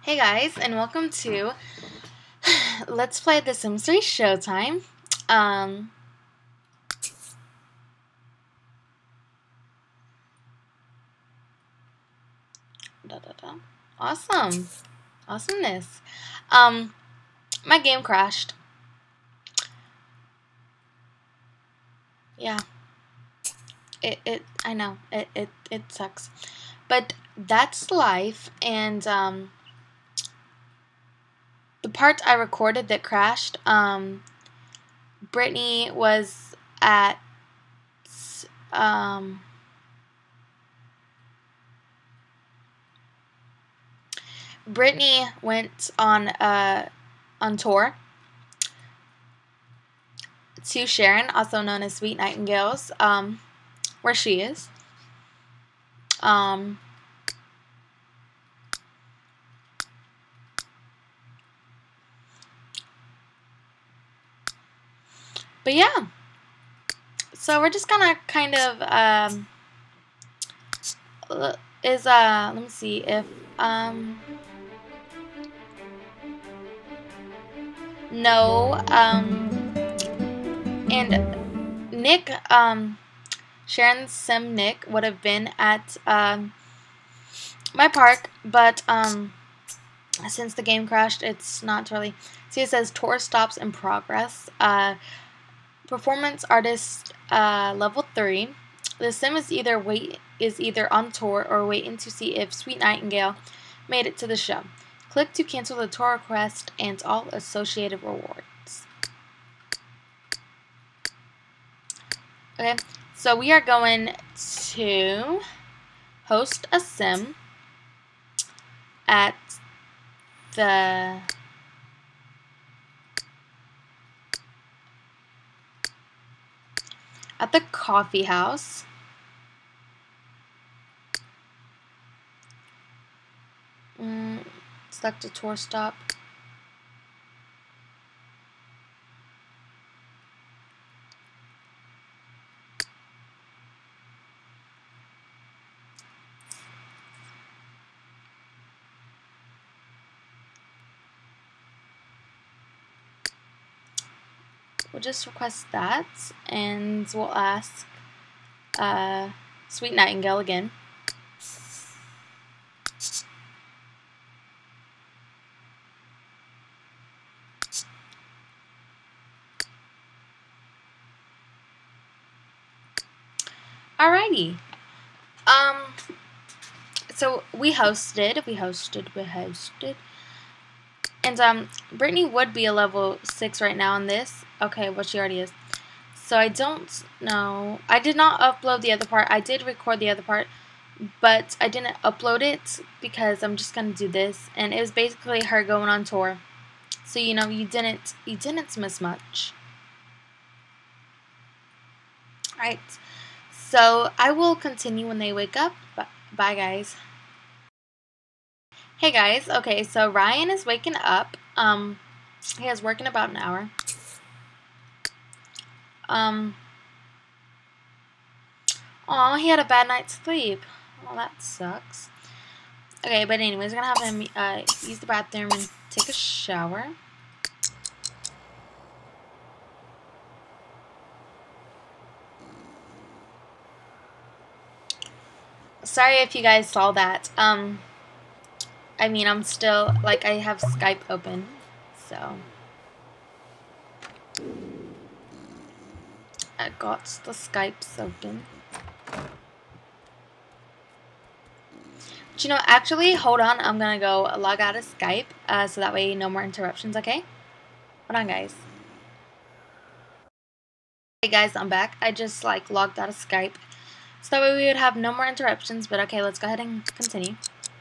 Hey guys, and welcome to Let's Play The Sims 3 Showtime. Awesome. Awesomeness. My game crashed. Yeah. I know. It sucks. But that's life, and, the part I recorded that crashed, Brittany was at, Brittany went on tour to Sharon, also known as Sweet Nightingale's, where she is. But yeah, so we're just gonna kind of let me see if no, and Nick, Sharon's sim Nick would have been at my park, but since the game crashed, it's not really. See, it says tour stops in progress. Performance artist level 3. The sim is either on tour or waiting to see if Sweet Nightingale made it to the show. Click to cancel the tour request and all associated rewards. Okay, so we are going to host a sim at the coffee house. Select a tour stop. We'll just request that, and we'll ask Sweet Nightingale again. Alrighty. So we hosted. And Brittany would be a level 6 right now in this. Okay, well, she already is. So I don't know. I did not upload the other part. I did record the other part, but I didn't upload it because I'm just gonna do this. And it was basically her going on tour. So you know, you didn't miss much. Alright. So I will continue when they wake up. Bye guys. Hey guys, okay, so Ryan is waking up. He has work in about an hour. Aw, he had a bad night's sleep. Well, that sucks. Okay, but anyways, we're gonna have him use the bathroom and take a shower. Sorry if you guys saw that. I mean, I'm still, like, I have Skype open, so. I got the Skypes open. But, you know, actually, hold on, I'm gonna go log out of Skype, so that way no more interruptions, okay? Hold on, guys. Hey guys, I'm back. I just, like, logged out of Skype, so that way we would have no more interruptions, but okay, let's go ahead and continue.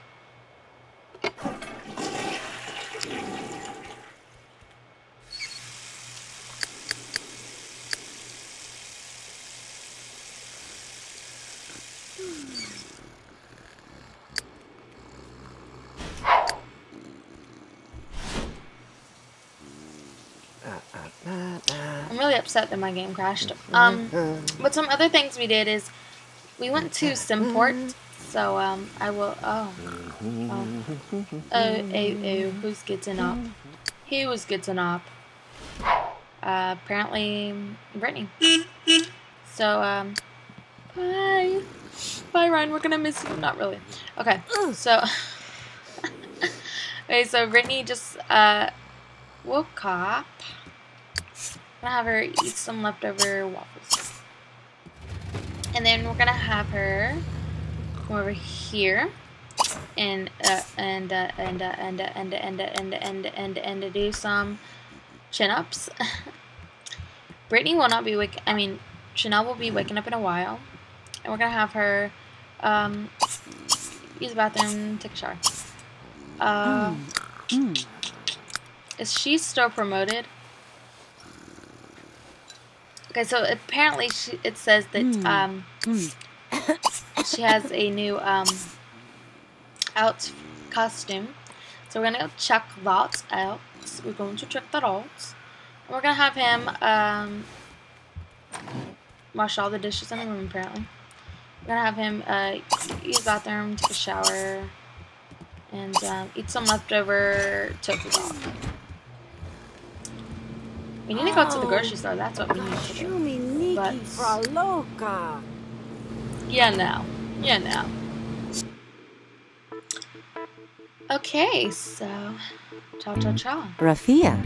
I'm really upset that my game crashed. But some other things we did is we went to Simport. So I will. Oh, Oh, who's getting up? Who's getting up? Apparently, Brittany. So, bye. Bye, Ryan. We're gonna miss you. Not really. Okay, so... okay, so Brittany just, woke up. I'm gonna have her eat some leftover waffles. And then we're gonna have her come over here and do some chin-ups. Brittany will not be Chanel will be waking up in a while. And we're gonna have her use the bathroom, take a shower. Is she still promoted? Okay, so apparently it says that she has a new out costume. So we're gonna check that out. We're going to check that out. And we're gonna have him wash all the dishes in the room. Apparently, we're gonna have him use the bathroom, take a shower, and eat some leftover tofu dog. We need to go to the grocery store. That's what we need to do. But yeah, now. Okay, so cha. Rafia.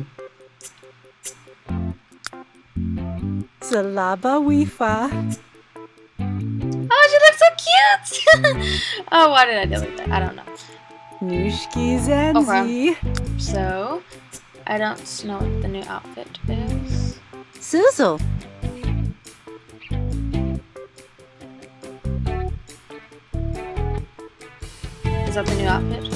Salaba Wifa. Oh, she looks so cute! Oh, why did I delete that? I don't know. Nushki Zanzi. Okay. So, I don't know what the new outfit is. Suzu. Is that the new outfit?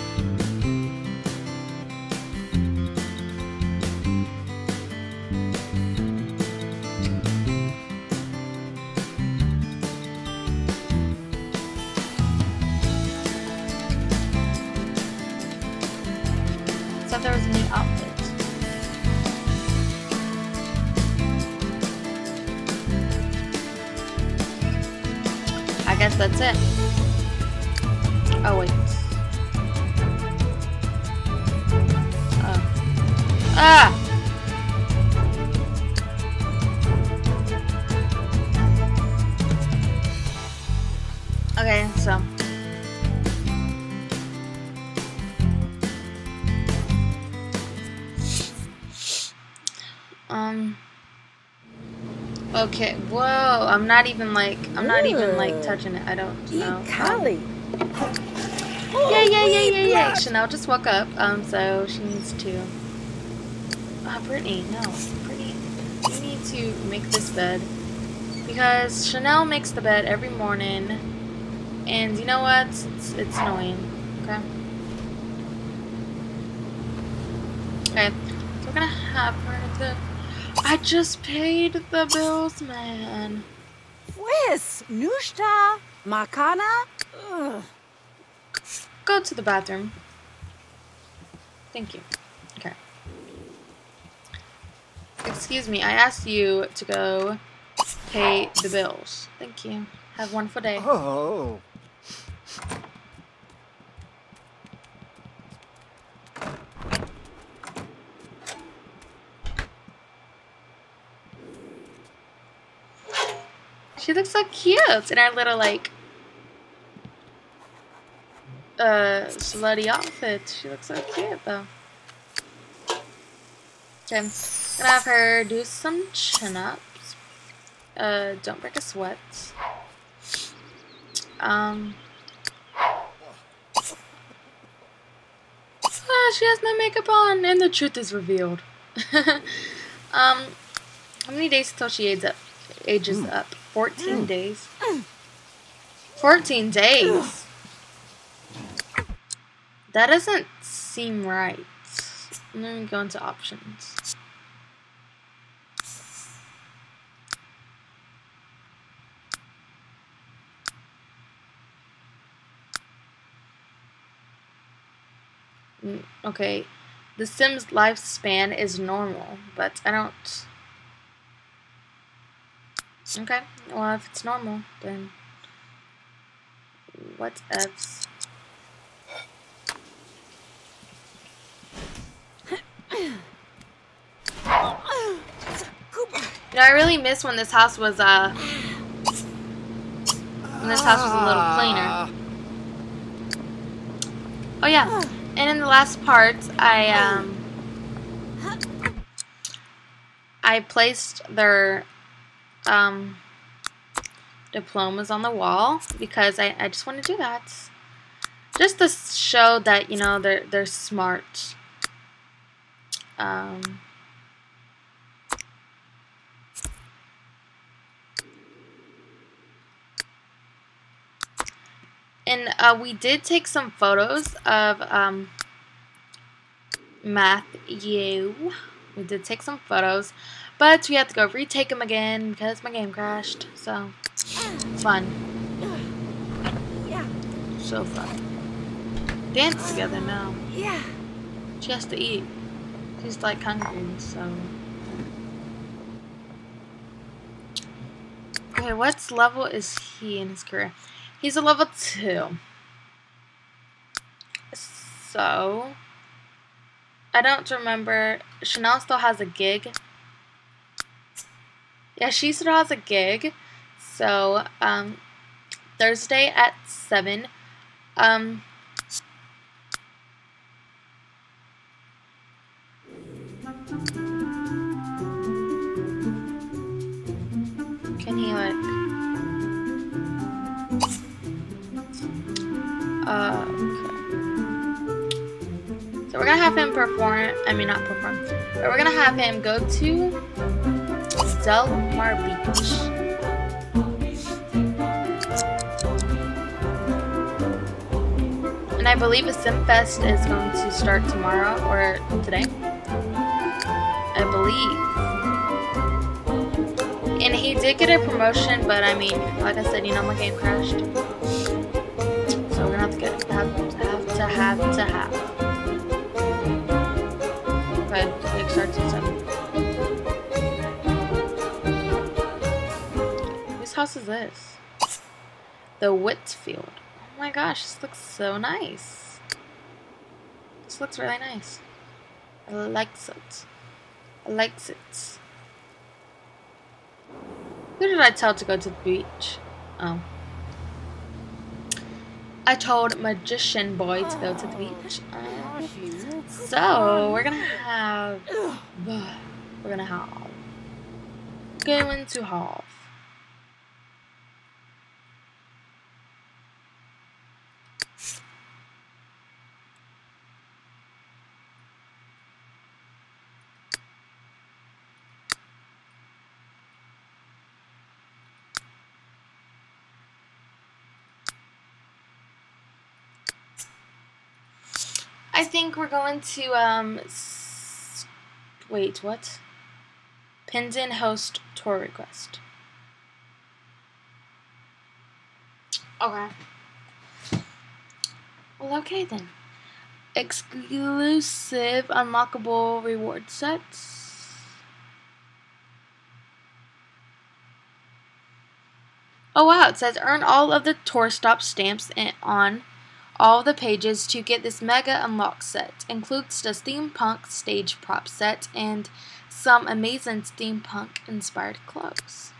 I thought there was a new outfit. I guess that's it. Oh wait. Ah! Okay, so okay, whoa, I'm not even like touching it. I don't know. Yeah. Chanel just woke up, so she needs to Brittany, no. Brittany, you need to make this bed. Because Chanel makes the bed every morning, and you know what? It's annoying. Okay? Okay, so we're gonna have her to... I just paid the bills, man. Wis, Nushta, Makana. Go to the bathroom. Thank you. Okay. Excuse me, I asked you to go pay the bills. Thank you. Have a wonderful day. Oh. She looks so cute in her little, like, slutty outfit. She looks so cute, though. Okay, I'm gonna have her do some chin-ups. Don't break a sweat. She has no makeup on, and the truth is revealed. How many days till she ages up? 14 days. 14 days? That doesn't seem right. Let me go into options. Okay, the Sims lifespan is normal, but I don't... Okay, well if it's normal, then what ifs? know, I really miss when this house was a little cleaner. Oh yeah, and in the last part, I placed their diplomas on the wall because I just want to do that, just to show that, you know, they're smart. And we did take some photos of Matthew. We did take some photos, but we had to go retake them again because my game crashed. So it's fun. So fun. Dance together now. Yeah. She has to eat. She's like hungry, so. Okay, what level is he in his career? He's a level 2. So, I don't remember. Chanel still has a gig. Yeah, she still has a gig. So, Thursday at 7. Can he like? Okay. So we're gonna have him perform. I mean, not perform. But we're gonna have him go to Del Mar Beach. And I believe a SimFest is going to start tomorrow or today. I believe. And he did get a promotion, but I mean, like I said, you know, my game crashed. So we're gonna have to have. But it starts at 7. Whose house is this? The Whitfield. Oh my gosh, this looks so nice. This looks really nice. I likes it. I likes it. Who did I tell to go to the beach? Oh. I told Magician Boy to go to the beach. So, we're gonna have going to have. I think we're going to, wait, what? Pins in host tour request. Okay. Well, okay then. Exclusive unlockable reward sets. Oh wow, it says earn all of the tour stop stamps on all the pages to get this mega unlock set. Includes the steampunk stage prop set and some amazing steampunk inspired clothes.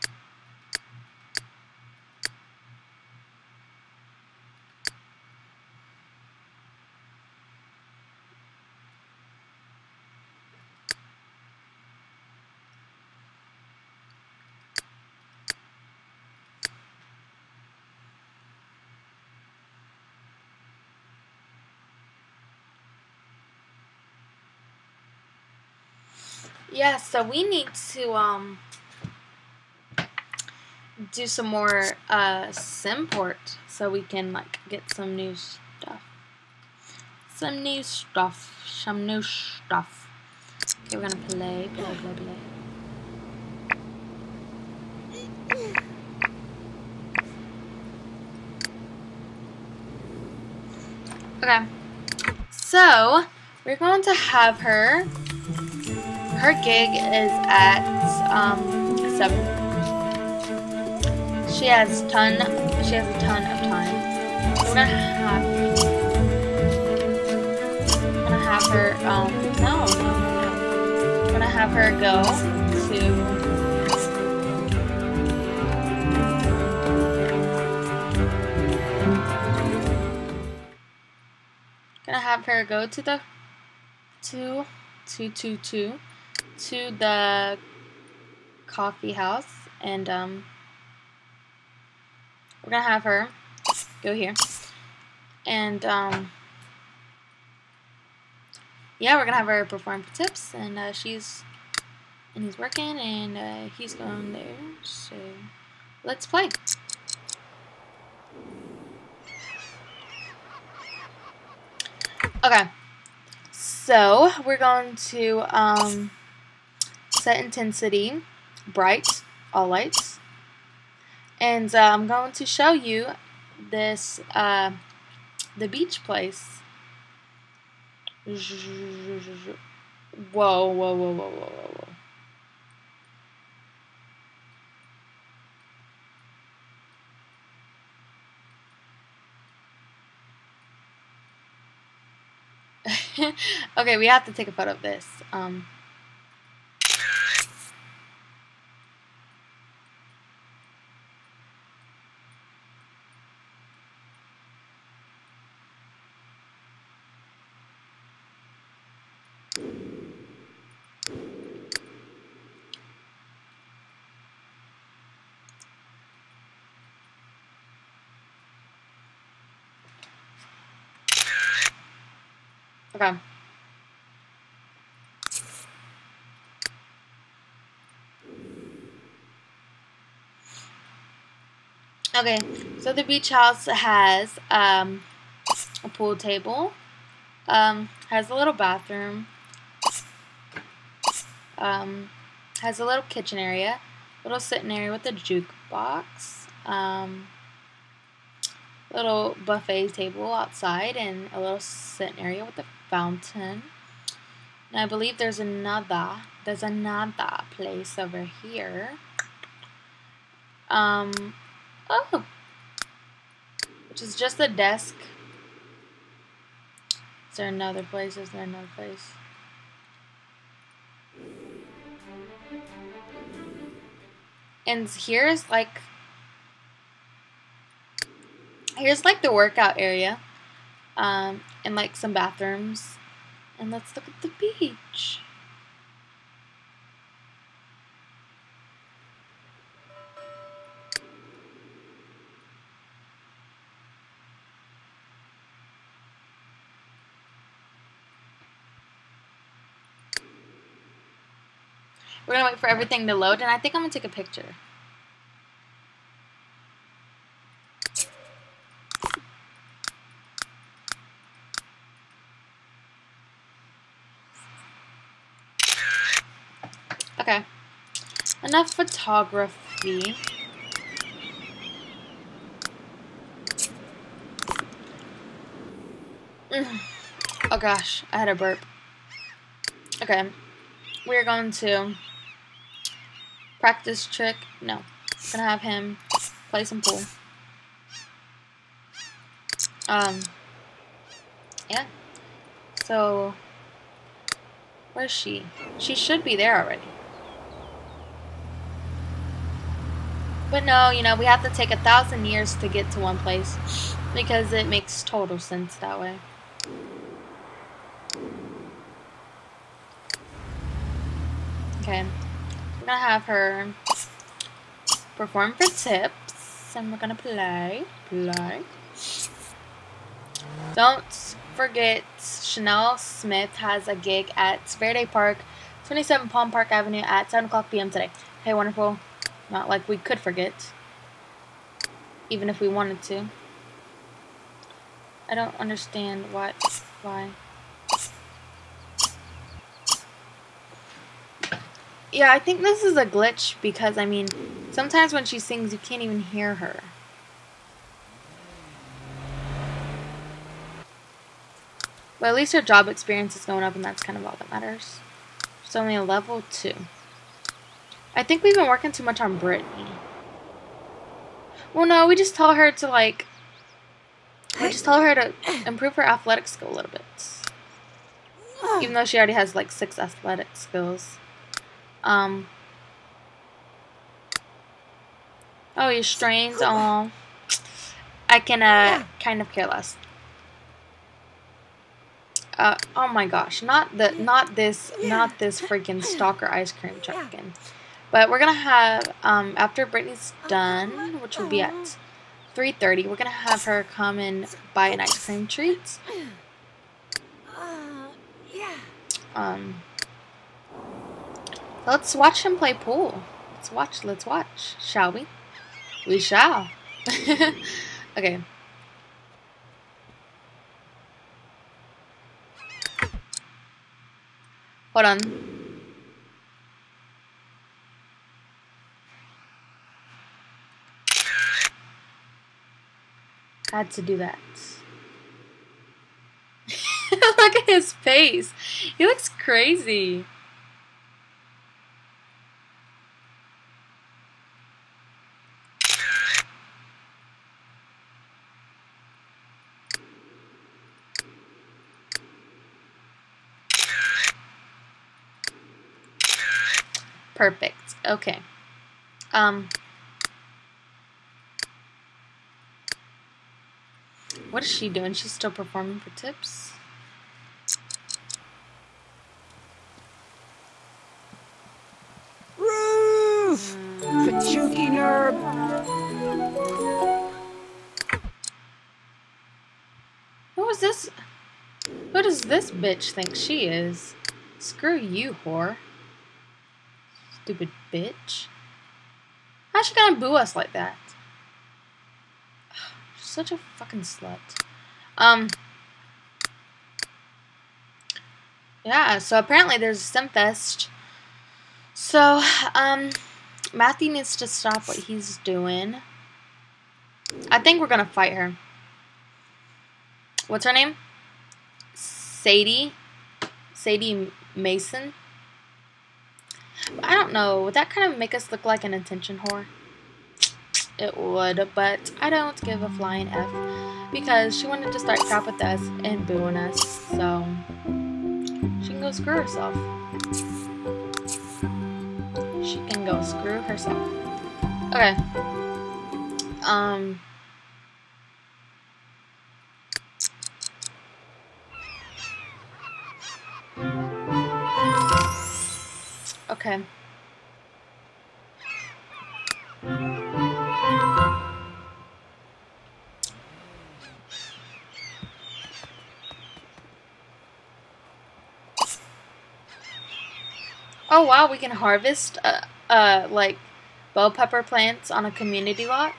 Yeah, so we need to do some more Simport so we can like get some new stuff. Some new stuff. Okay, we're gonna play. Okay. So we're going to have her. Her gig is at 7. She has a ton of time. So we're gonna have her We're gonna have her go to Gonna have her go to the to the coffee house, and we're gonna have her go here, and yeah, we're gonna have her perform for tips, and he's working, and he's going there. So let's play. Okay, so we're going to set intensity, bright, all lights, and I'm going to show you this the beach place. Whoa, whoa, whoa, whoa, whoa, whoa, whoa. Okay, we have to take a photo of this. Okay. Okay, so the beach house has a pool table, has a little bathroom, has a little kitchen area, little sitting area with a jukebox, little buffet table outside, and a little sitting area with a fountain. And I believe there's another place over here. Oh, which is just a desk. Is there another place? Is there another place? And here's like the workout area, and like some bathrooms. And let's look at the beach. We're gonna wait for everything to load, and I think I'm gonna take a picture. Okay, enough photography. Oh gosh, I had a burp. Okay, we're going to practice trick. No, gonna have him play some pool. Yeah. So, where's she? She should be there already. But no, you know, we have to take 1,000 years to get to one place because it makes total sense that way. Okay, we're gonna have her perform for tips, and we're gonna play. Don't forget, Chanel Smith has a gig at Verde Park, 27 Palm Park Avenue at 7 o'clock p.m. today. Hey, wonderful. Not like we could forget, even if we wanted to. I don't understand why. Yeah, I think this is a glitch because, I mean, sometimes when she sings, you can't even hear her. But at least her job experience is going up, and that's kind of all that matters. She's only a level 2. I think we've been working too much on Brittany. Well, no, we just tell her to, like, improve her athletic skill a little bit. Even though she already has, like, 6 athletic skills. Oh, your strains. Oh, I can kind of care less. oh my gosh, not this freaking stalker ice cream truck again. But we're gonna have after Brittany's done, which will be at 3:30, we're gonna have her come and buy an ice cream treat. Let's watch him play pool. Let's watch. Shall we? We shall. Okay. Hold on. Had to do that. Look at his face. He looks crazy. Perfect. Okay. What is she doing? She's still performing for tips? Roof! Kachuki nerb! Who is this? Who does this bitch think she is? Screw you, whore. Stupid bitch. How's she gonna boo us like that? She's such a fucking slut. Yeah, so apparently there's a Simfest. So, Matthew needs to stop what he's doing. I think we're gonna fight her. What's her name? Sadie Mason. I don't know. Would that kind of make us look like an attention whore? It would, but I don't give a flying F because she wanted to start crap with us and booing us, so she can go screw herself. She can go screw herself. Okay. Okay. Oh wow, we can harvest like bell pepper plants on a community lot.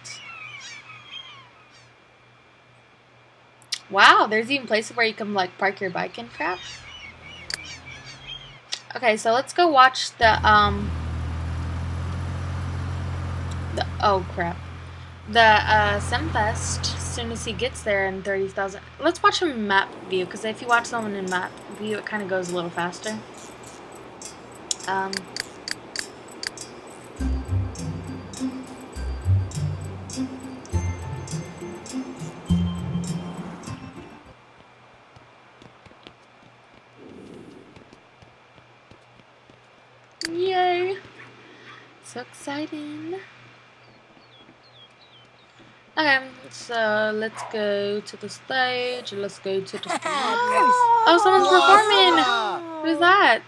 Wow, there's even places where you can like park your bike and crap. Okay, so let's go watch the oh crap. The Simfest as soon as he gets there in 30,000. Let's watch him in map view, because if you watch someone in map view it kinda goes a little faster. Yay! So exciting. Okay, so let's go to the stage. Let's go to the stage. Oh, someone's performing! Who's that?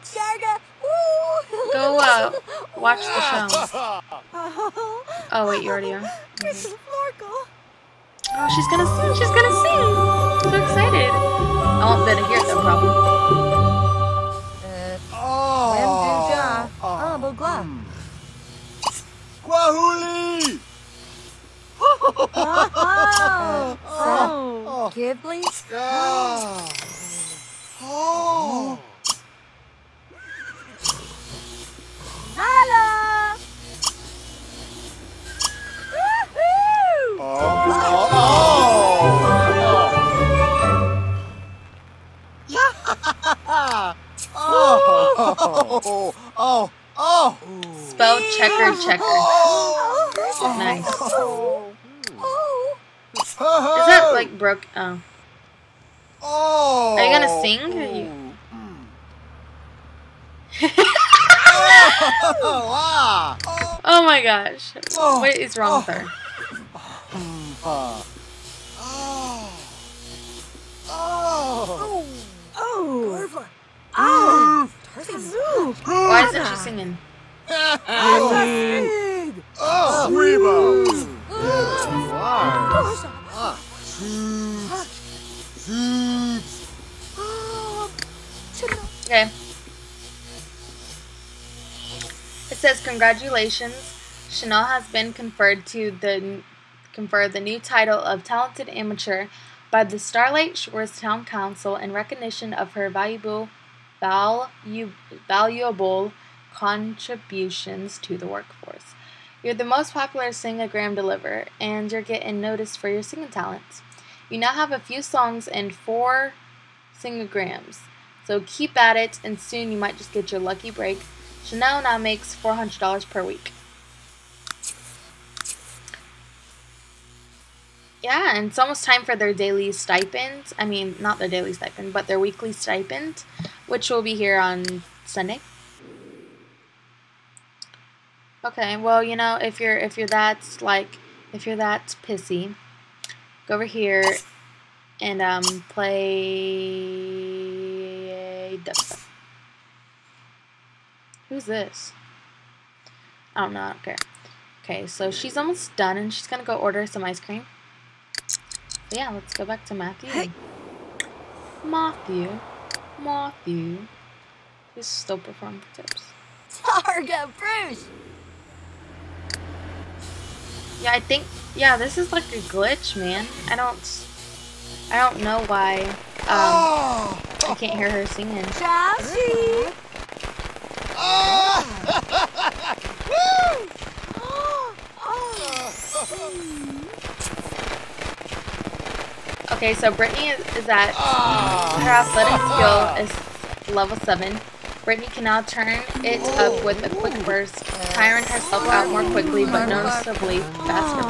Go watch the show. Oh wait, you already are. Okay. Oh, she's gonna sing! She's gonna sing! So excited! I won't be able to hear it though, probably. Kwahuli! Ghibli? Oh! Holla! Spell checker. Nice. Is that like broke? Oh. Are you gonna sing? Or you... Oh my gosh. What is wrong with her? singing. Oh, Rebo. Okay. It says, congratulations, Chanel has been conferred the new title of Talented Amateur by the Starlight Shores Town Council in recognition of her valuable contributions to the workforce. You're the most popular singogram deliverer, and you're getting noticed for your singing talents. You now have a few songs and 4 singograms, so keep at it, and soon you might just get your lucky break. Chanel now makes $400 per week. Yeah, and it's almost time for their daily stipend. I mean, not their daily stipend, but their weekly stipend, which will be here on Sunday. Okay, well, you know, if you're that pissy, go over here and play dubstep. Who's this? I don't know, I don't care. Okay, so she's almost done and she's gonna go order some ice cream. So yeah, let's go back to Matthew. Hey. Matthew. He's still performing for tips. Targa, Bruce. Yeah, I think, yeah, this is like a glitch, man. I don't know why, I can't hear her singing. Chelsea. Okay, so Brittany is at, her athletic skill is level 7. Brittany can now turn it up with a quick burst, tiring herself out more quickly but noticeably faster.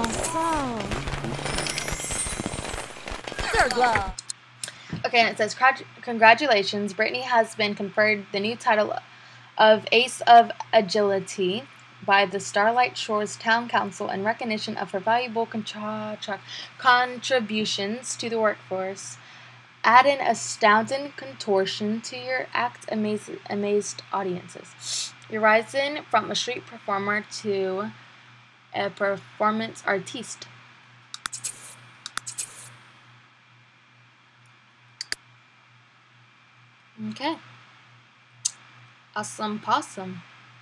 Okay, and it says, congratulations, Brittany has been conferred the new title of Ace of Agility by the Starlight Shores Town Council in recognition of her valuable contributions to the workforce. Add an astounding contortion to your act amazed audiences. You're rising from a street performer to a performance artiste. Okay. Awesome possum.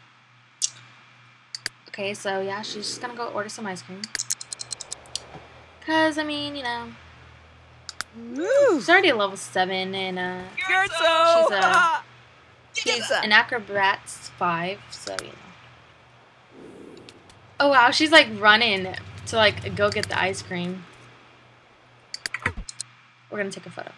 Okay, so yeah, she's just gonna go order some ice cream. Cause, I mean, you know, she's already at level 7 and she's an acrobat's 5, so you know. Oh wow, she's like running to like go get the ice cream. We're gonna take a photo.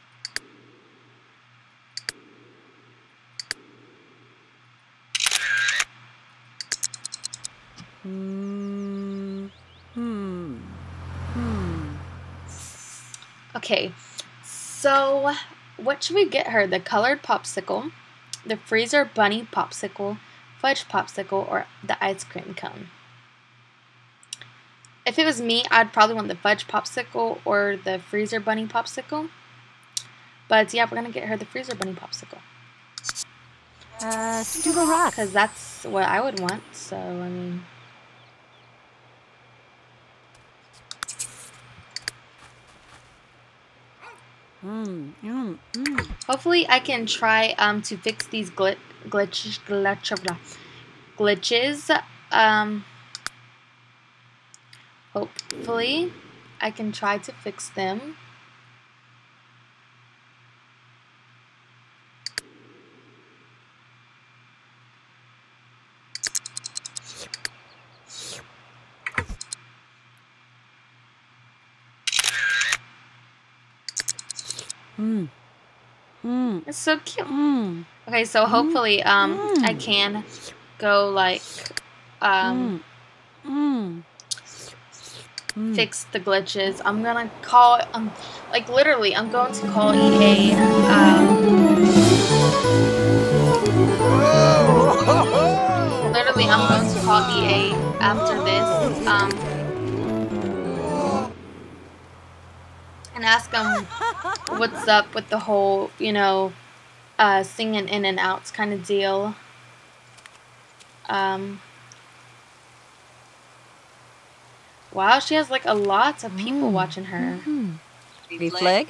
Okay, so what should we get her? The colored popsicle, the freezer bunny popsicle, fudge popsicle, or the ice cream cone? If it was me, I'd probably want the fudge popsicle or the freezer bunny popsicle. But yeah, we're gonna get her the freezer bunny popsicle. Scuba rock. Because that's what I would want, so I mean. Hopefully I can try to fix these glitches. Hopefully I can try to fix them. It's so cute. Okay, so hopefully I can go like fix the glitches. I'm gonna call like literally I'm going to call EA literally I'm going to call EA after this and ask them what's up with the whole, you know, singing in and outs kind of deal. Wow, she has like a lot of people watching her. Wie flag?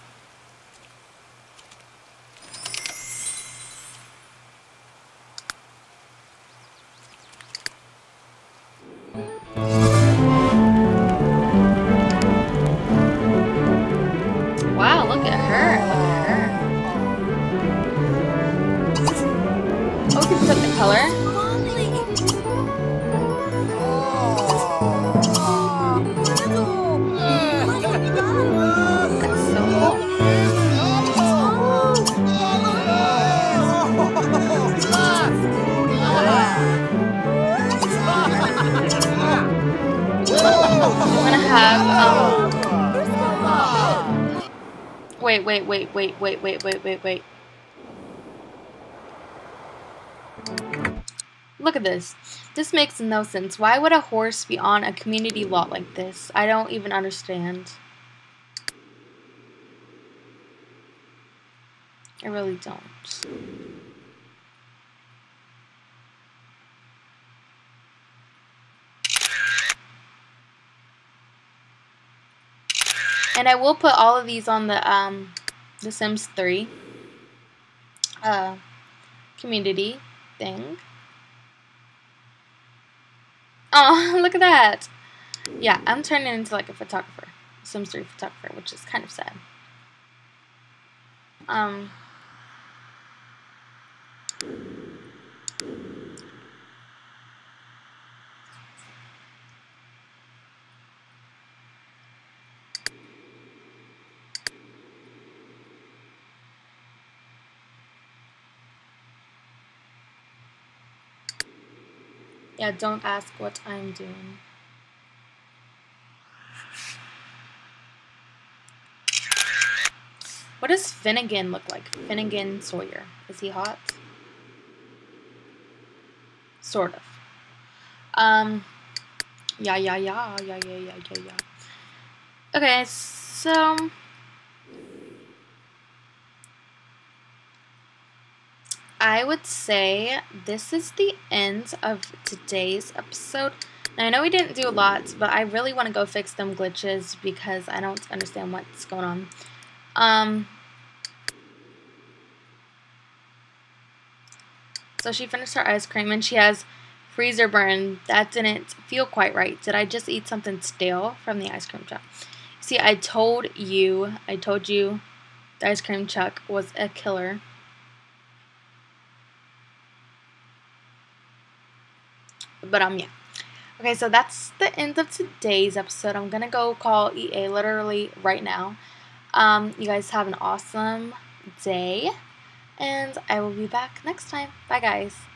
Wow, look at her. Look at her. Oh, we can set the color. That's so cool. I'm gonna have wait. Look at this. This makes no sense. Why would a horse be on a community lot like this? I don't even understand. I really don't. And I will put all of these on the Sims 3 community thing. Oh, look at that. Yeah, I'm turning into like a photographer. Sims 3 photographer, which is kind of sad. Yeah, don't ask what I'm doing. What does Finnegan look like? Finnegan Sawyer. Is he hot? Sort of. Yeah. Okay, so I would say this is the end of today's episode. Now, I know we didn't do a lot, but I really want to go fix them glitches because I don't understand what's going on. So she finished her ice cream and she has freezer burn. That didn't feel quite right. Did I just eat something stale from the ice cream truck? See, I told you the ice cream truck was a killer. But yeah. Okay, so that's the end of today's episode. I'm gonna go call EA literally right now. You guys have an awesome day, and I will be back next time. Bye, guys.